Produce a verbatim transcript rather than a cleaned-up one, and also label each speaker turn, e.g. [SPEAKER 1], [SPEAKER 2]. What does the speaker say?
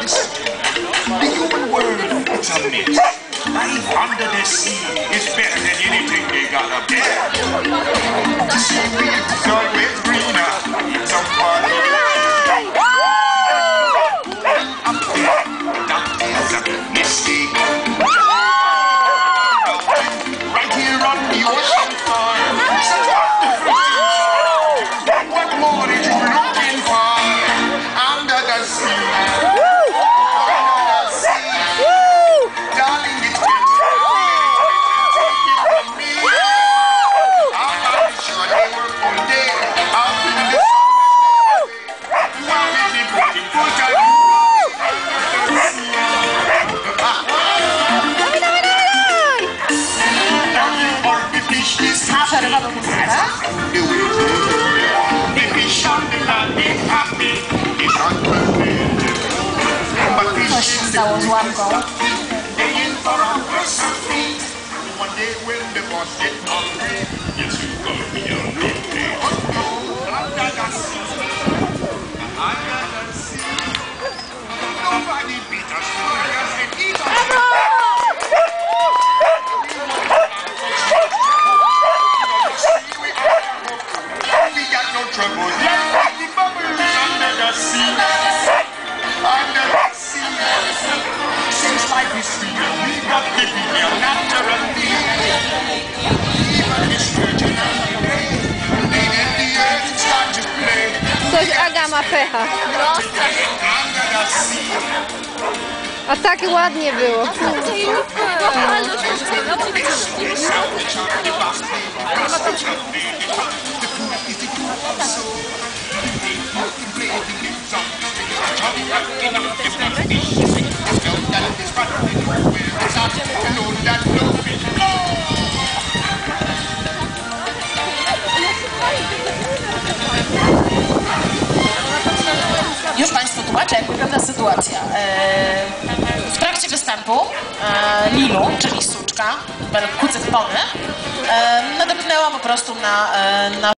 [SPEAKER 1] The human world, it's a mix. Life under the sea is better than anything they got up there. The seaweed is always greener in some part of the world. Up there, that is a misty. Right here on the ocean floor, what more did you looking for under the sea?
[SPEAKER 2] Coś się stało z łapką.
[SPEAKER 3] Coś Aga ma pecha. A tak ładnie było.
[SPEAKER 2] Już Państwu tłumaczę, jak wygląda sytuacja. W trakcie występu Lilu, czyli suczka, kucyk pony, nadepnęła po prostu na, na